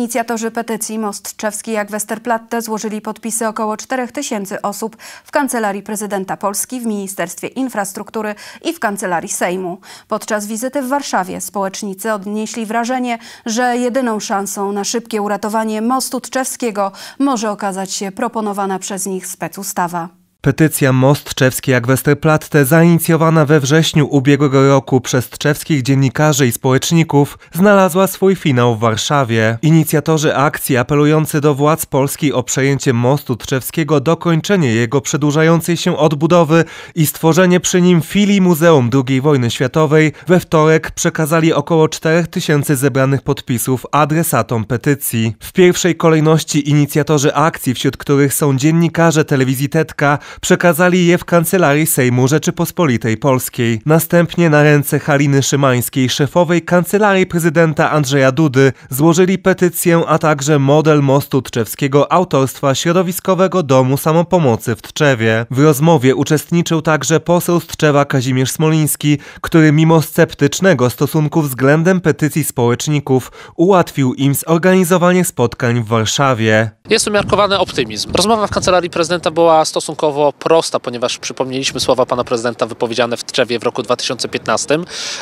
Inicjatorzy petycji Most Tczewski jak Westerplatte złożyli podpisy około 4000 osób w Kancelarii Prezydenta Polski, w Ministerstwie Infrastruktury i w Kancelarii Sejmu. Podczas wizyty w Warszawie społecznicy odnieśli wrażenie, że jedyną szansą na szybkie uratowanie mostu tczewskiego może okazać się proponowana przez nich specustawa. Petycja Most Tczewski jak Westerplatte, zainicjowana we wrześniu ubiegłego roku przez tczewskich dziennikarzy i społeczników, znalazła swój finał w Warszawie. Inicjatorzy akcji apelujący do władz Polski o przejęcie mostu tczewskiego, dokończenie jego przedłużającej się odbudowy i stworzenie przy nim filii Muzeum II Wojny Światowej we wtorek przekazali około 4000 zebranych podpisów adresatom petycji. W pierwszej kolejności inicjatorzy akcji, wśród których są dziennikarze telewizji Tetka, przekazali je w Kancelarii Sejmu Rzeczypospolitej Polskiej. Następnie na ręce Haliny Szymańskiej, szefowej Kancelarii Prezydenta Andrzeja Dudy, złożyli petycję, a także model mostu tczewskiego autorstwa Środowiskowego Domu Samopomocy w Tczewie. W rozmowie uczestniczył także poseł z Tczewa Kazimierz Smoliński, który mimo sceptycznego stosunku względem petycji społeczników ułatwił im zorganizowanie spotkań w Warszawie. Jest umiarkowany optymizm. Rozmowa w Kancelarii Prezydenta była stosunkowo prosta, ponieważ przypomnieliśmy słowa pana prezydenta wypowiedziane w Tczewie w roku 2015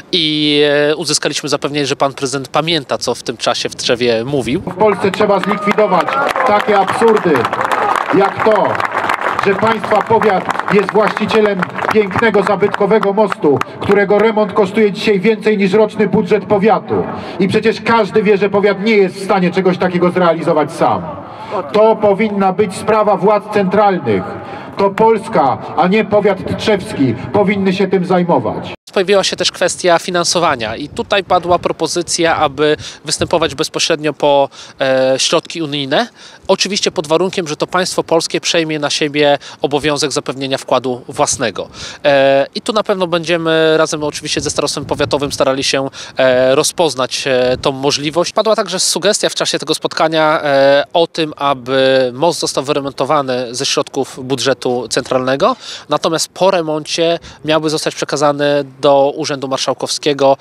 i uzyskaliśmy zapewnienie, że pan prezydent pamięta, co w tym czasie w Tczewie mówił. W Polsce trzeba zlikwidować takie absurdy jak to, że państwa powiat jest właścicielem pięknego, zabytkowego mostu, którego remont kosztuje dzisiaj więcej niż roczny budżet powiatu. I przecież każdy wie, że powiat nie jest w stanie czegoś takiego zrealizować sam. To powinna być sprawa władz centralnych. To Polska, a nie powiat tczewski powinny się tym zajmować. Pojawiła się też kwestia finansowania i tutaj padła propozycja, aby występować bezpośrednio po środki unijne. Oczywiście pod warunkiem, że to państwo polskie przejmie na siebie obowiązek zapewnienia wkładu własnego. I tu na pewno będziemy razem oczywiście ze starostwem powiatowym starali się rozpoznać tą możliwość. Padła także sugestia w czasie tego spotkania o tym, aby most został wyremontowany ze środków budżetu centralnego, natomiast po remoncie miałby zostać przekazany do Urzędu Marszałkowskiego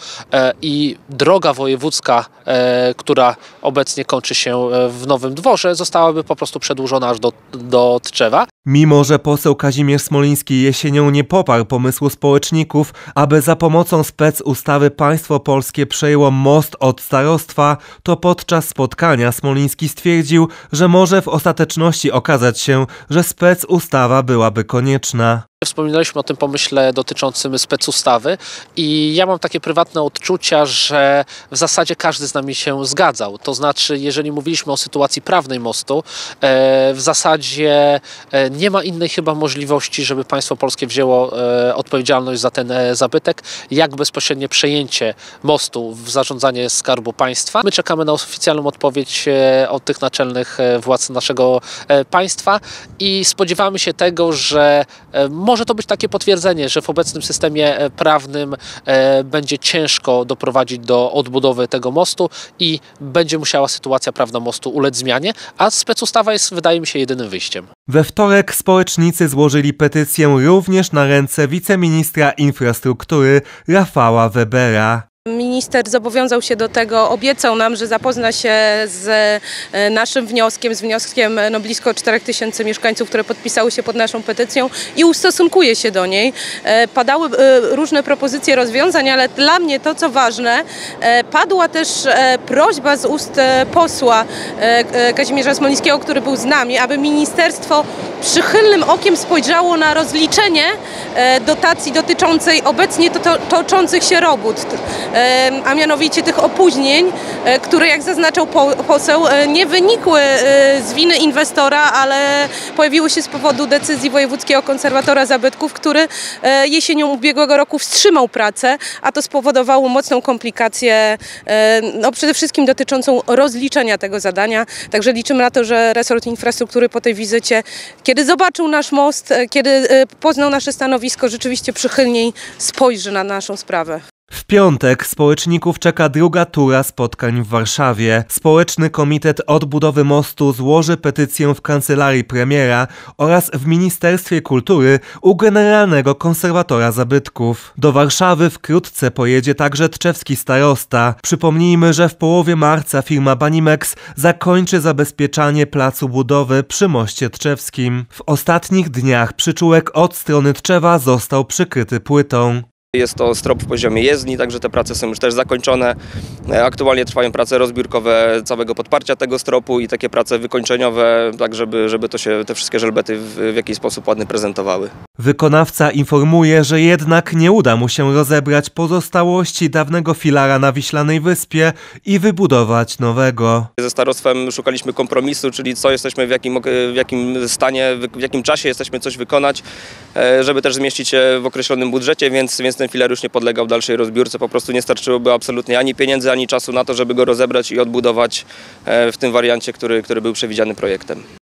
i droga wojewódzka, która obecnie kończy się w Nowym Dworze, zostałaby po prostu przedłużona aż do Tczewa. Mimo że poseł Kazimierz Smoliński jesienią nie poparł pomysłu społeczników, aby za pomocą specustawy państwo polskie przejęło most od starostwa, to podczas spotkania Smoliński stwierdził, że może w ostateczności okazać się, że specustawa byłaby konieczna. Wspominaliśmy o tym pomyśle dotyczącym specustawy i ja mam takie prywatne odczucia, że w zasadzie każdy z nami się zgadzał. To znaczy, jeżeli mówiliśmy o sytuacji prawnej mostu, w zasadzie nie ma innej chyba możliwości, żeby państwo polskie wzięło odpowiedzialność za ten zabytek, jak bezpośrednie przejęcie mostu w zarządzanie Skarbu Państwa. My czekamy na oficjalną odpowiedź od tych naczelnych władz naszego państwa i spodziewamy się tego, że może to być takie potwierdzenie, że w obecnym systemie prawnym będzie ciężko doprowadzić do odbudowy tego mostu i będzie musiała sytuacja prawna mostu ulec zmianie, a specustawa jest, wydaje mi się, jedynym wyjściem. We wtorek społecznicy złożyli petycję również na ręce wiceministra infrastruktury Rafała Webera. Minister zobowiązał się do tego, obiecał nam, że zapozna się z naszym wnioskiem, z wnioskiem blisko 4000 mieszkańców, które podpisały się pod naszą petycją i ustosunkuje się do niej. Padały różne propozycje rozwiązań, ale dla mnie to, co ważne, padła też prośba z ust posła Kazimierza Smolińskiego, który był z nami, aby ministerstwo przychylnym okiem spojrzało na rozliczenie dotacji dotyczącej obecnie toczących się robót, a mianowicie tych opóźnień, które, jak zaznaczał poseł, nie wynikły z winy inwestora, ale pojawiły się z powodu decyzji wojewódzkiego konserwatora zabytków, który jesienią ubiegłego roku wstrzymał pracę, a to spowodowało mocną komplikację, przede wszystkim dotyczącą rozliczenia tego zadania. Także liczymy na to, że resort infrastruktury po tej wizycie, kiedy zobaczył nasz most, kiedy poznał nasze stanowisko, rzeczywiście przychylniej spojrzy na naszą sprawę. W piątek społeczników czeka druga tura spotkań w Warszawie. Społeczny Komitet Odbudowy Mostu złoży petycję w kancelarii premiera oraz w Ministerstwie Kultury u generalnego konserwatora zabytków. Do Warszawy wkrótce pojedzie także tczewski starosta. Przypomnijmy, że w połowie marca firma Banimex zakończy zabezpieczanie placu budowy przy moście tczewskim. W ostatnich dniach przyczółek od strony Tczewa został przykryty płytą. Jest to strop w poziomie jezdni, także te prace są już też zakończone. Aktualnie trwają prace rozbiórkowe całego podparcia tego stropu i takie prace wykończeniowe, tak żeby to się, te wszystkie żelbety w jakiś sposób ładnie prezentowały. Wykonawca informuje, że jednak nie uda mu się rozebrać pozostałości dawnego filara na Wiślanej Wyspie i wybudować nowego. Ze starostwem szukaliśmy kompromisu, czyli co jesteśmy, w jakim stanie, w jakim czasie jesteśmy coś wykonać, żeby też zmieścić się w określonym budżecie, więc ten filar już nie podlegał dalszej rozbiórce. Po prostu nie starczyłoby absolutnie ani pieniędzy, ani czasu na to, żeby go rozebrać i odbudować w tym wariancie, który był przewidziany projektem.